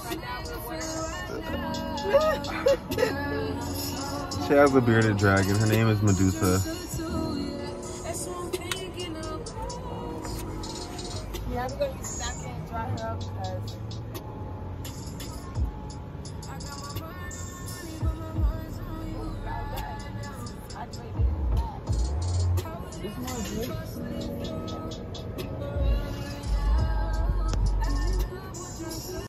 She has a bearded dragon. Her name is Medusa. Yeah, I'm going to use that and dry her up because it's more